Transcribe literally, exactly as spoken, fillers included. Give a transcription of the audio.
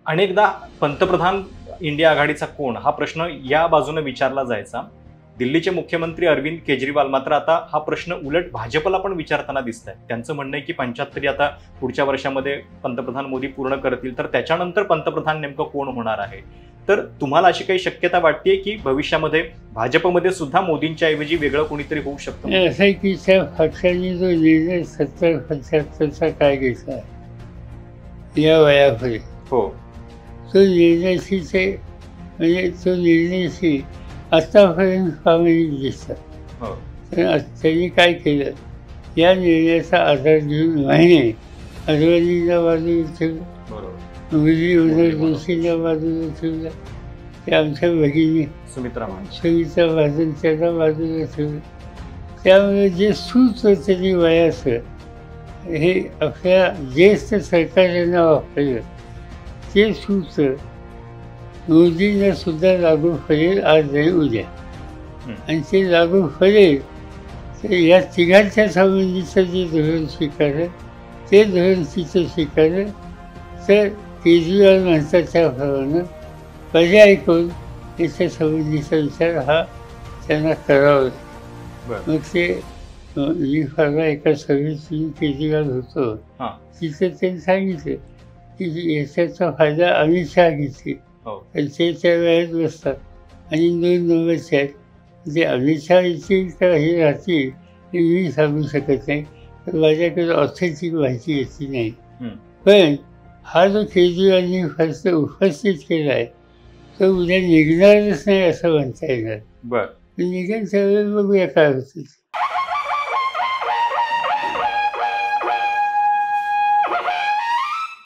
अनेकदा पंतप्रधान इंडिया आघाडीचा कोण हा प्रश्न या बाजूने विचारला जायचा. दिल्लीचे मुख्यमंत्री अरविंद केजरीवाल मात्र आता हा प्रश्न उलट भाजपला पण विचारताना दिसत आहे. त्यांचं म्हणणं आहे की पंच्याहत्तरी आता पुढच्या वर्षामध्ये पंतप्रधान मोदी पूर्ण करतील, तर त्याच्यानंतर पंतप्रधान नेमकं कोण होणार आहे. तर तुम्हाला अशी काही शक्यता वाटते की भविष्यामध्ये भाजपमध्ये सुद्धा मोदींच्या ऐवजी वेगळं कोणीतरी होऊ शकतं? असं आहे की त्या पक्षाने जो निर्णय सत्तर पंच्याहत्तरचा काय घेतला या वयामध्ये, हो, तो निर्णयशीचे म्हणजे तो निर्णयशी आतापर्यंत प्रामाणिक दिसतात. हो, तर त्यांनी काय केलं, या निर्णयाचा आधार घेऊन महिने अडवाणींना बाजूला ठेवलं, बरोबर, मुरली मनोहर जोशींना बाजूला ठेवलं, ते आमच्या भगिनी सुमित्रा महाजन, सुमित्रा महाजन त्यांना बाजूला ठेवलं. त्यामुळे जे सूत्र त्यांनी वयाचं हे आपल्या ज्येष्ठ सरकारनं वापरलं, ते सूत्र मोदींना सुद्धा लागू पडेल आज नाही उद्या. आणि ते लागू पडेल तर या तिघांच्या संबंधीचं जे धोरण स्वीकारलं ते धोरण तिचं स्वीकारलं तर केजरीवाल म्हणतात त्याप्रमाणे पर्याय करून याच्या संबंधीचा विचार हा त्यांना करावा लागेल. मग ते मी फारला एका सभेत केजरीवाल होतो, तिथं त्यांनी सांगितलं की याच्याचा फायदा अमित शहा घेतली, आणि ते त्या वेळेत बसतात आणि दोन नंबरचे आहेत, जे अमित शहा येतील का हे राहतील हे मी सांगू शकत नाही, तर माझ्याकडे ऑथेंटिक माहिती येते नाही. पण हा जो केजरीवालनी फक्त उपस्थित केला आहे तो उद्या निघणारच नाही असं म्हणता येणार. बरं, निघेल त्यावेळेस बघूया काय होतं.